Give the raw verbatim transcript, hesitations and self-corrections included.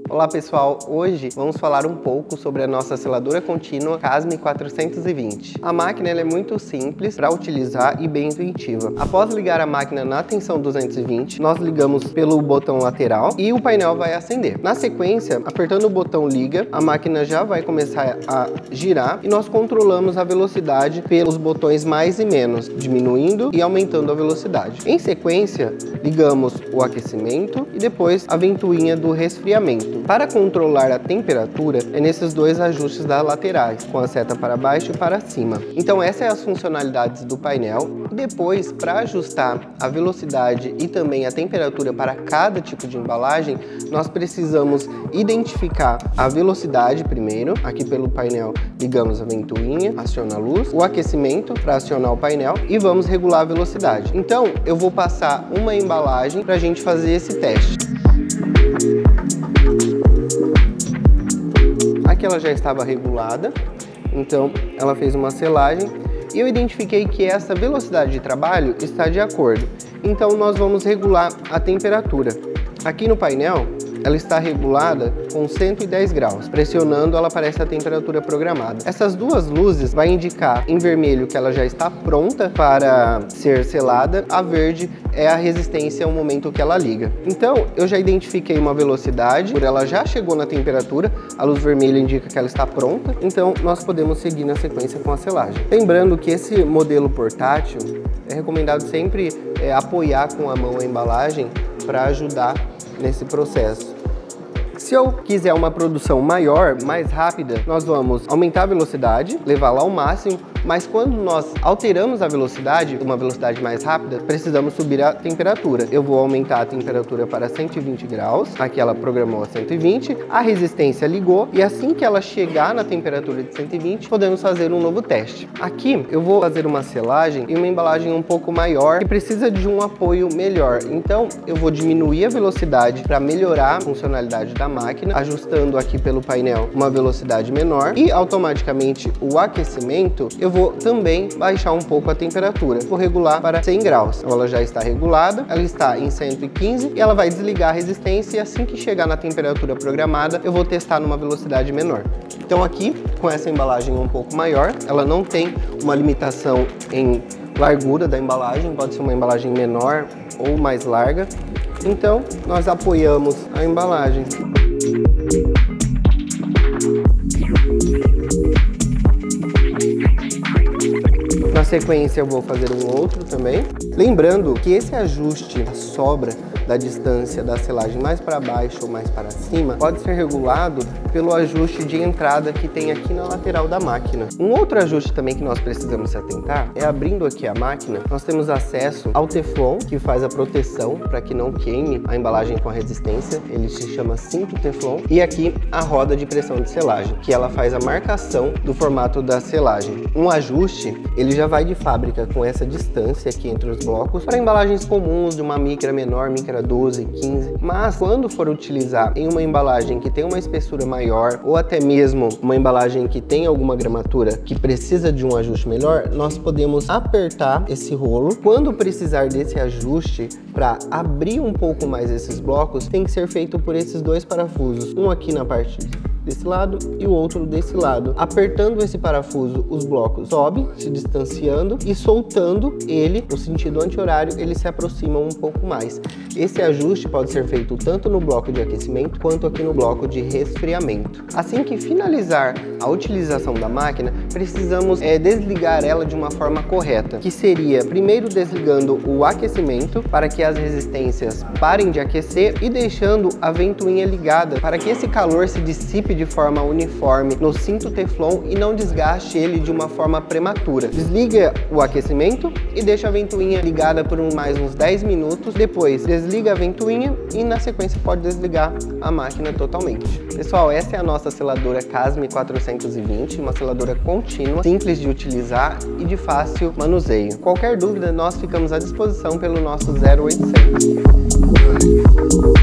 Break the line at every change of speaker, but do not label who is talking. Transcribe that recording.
Olá pessoal, hoje vamos falar um pouco sobre a nossa seladora contínua Casme quatrocentos e vinte. A máquina ela é muito simples para utilizar e bem intuitiva. Após ligar a máquina na tensão duzentos e vinte, nós ligamos pelo botão lateral e o painel vai acender. Na sequência, apertando o botão liga, a máquina já vai começar a girar e nós controlamos a velocidade pelos botões mais e menos, diminuindo e aumentando a velocidade. Em sequência, ligamos o aquecimento e depois a ventoinha do resfriamento. Para controlar a temperatura, é nesses dois ajustes das laterais, com a seta para baixo e para cima. Então essas são as funcionalidades do painel. Depois, para ajustar a velocidade e também a temperatura para cada tipo de embalagem, nós precisamos identificar a velocidade primeiro. Aqui pelo painel ligamos a ventoinha, aciona a luz, o aquecimento para acionar o painel e vamos regular a velocidade. Então eu vou passar uma embalagem para a gente fazer esse teste. Aqui ela já estava regulada, então ela fez uma selagem e eu identifiquei que essa velocidade de trabalho está de acordo. Então nós vamos regular a temperatura. Aqui no painel ela está regulada com cento e dez graus. Pressionando, ela aparece a temperatura programada. Essas duas luzes vai indicar em vermelho que ela já está pronta para ser selada. A verde é a resistência ao momento que ela liga. Então, eu já identifiquei uma velocidade, por ela já chegou na temperatura. A luz vermelha indica que ela está pronta. Então, nós podemos seguir na sequência com a selagem. Lembrando que esse modelo portátil é recomendado sempre é, apoiar com a mão a embalagem para ajudar nesse processo. Se eu quiser uma produção maior, mais rápida, nós vamos aumentar a velocidade, levá-la ao máximo, mas quando nós alteramos a velocidade, uma velocidade mais rápida, precisamos subir a temperatura. Eu vou aumentar a temperatura para cento e vinte graus, aqui ela programou a cento e vinte, a resistência ligou e assim que ela chegar na temperatura de cento e vinte, podemos fazer um novo teste. Aqui eu vou fazer uma selagem e uma embalagem um pouco maior que precisa de um apoio melhor. Então eu vou diminuir a velocidade para melhorar a funcionalidade da máquina, ajustando aqui pelo painel uma velocidade menor e automaticamente o aquecimento eu vou também baixar um pouco a temperatura. Vou regular para cem graus. Então, ela já está regulada, ela está em cento e quinze e ela vai desligar a resistência e assim que chegar na temperatura programada eu vou testar numa velocidade menor. Então aqui com essa embalagem um pouco maior, ela não tem uma limitação em largura da embalagem, pode ser uma embalagem menor ou mais larga. Então nós apoiamos a embalagem. Na sequência eu vou fazer um outro também. Lembrando que esse ajuste da sobra da distância da selagem mais para baixo ou mais para cima pode ser regulado pelo ajuste de entrada que tem aqui na lateral da máquina. Um outro ajuste também que nós precisamos se atentar é abrindo aqui a máquina, nós temos acesso ao teflon que faz a proteção para que não queime a embalagem com a resistência, ele se chama cinto teflon, e aqui a roda de pressão de selagem, que ela faz a marcação do formato da selagem. Um ajuste, ele já vai de fábrica com essa distância aqui entre os blocos para embalagens comuns de uma micra menor, micra doze, quinze, mas quando for utilizar em uma embalagem que tem uma espessura maior ou até mesmo uma embalagem que tem alguma gramatura que precisa de um ajuste melhor, nós podemos apertar esse rolo. Quando precisar desse ajuste para abrir um pouco mais esses blocos, tem que ser feito por esses dois parafusos, um aqui na parte desse lado e o outro desse lado. Apertando esse parafuso, os blocos sobem, se distanciando, e soltando ele no sentido anti-horário, eles se aproximam um pouco mais. Esse ajuste pode ser feito tanto no bloco de aquecimento quanto aqui no bloco de resfriamento. Assim que finalizar a utilização da máquina, precisamos é, desligar ela de uma forma correta, que seria primeiro desligando o aquecimento para que as resistências parem de aquecer e deixando a ventoinha ligada para que esse calor se dissipe de forma uniforme no cinto teflon e não desgaste ele de uma forma prematura. Desliga o aquecimento e deixa a ventoinha ligada por mais uns dez minutos. Depois desliga a ventoinha e na sequência pode desligar a máquina totalmente. Pessoal, essa é a nossa seladora Casme quatrocentos e vinte, uma seladora contínua, simples de utilizar e de fácil manuseio. Qualquer dúvida, nós ficamos à disposição pelo nosso zero oitocentos.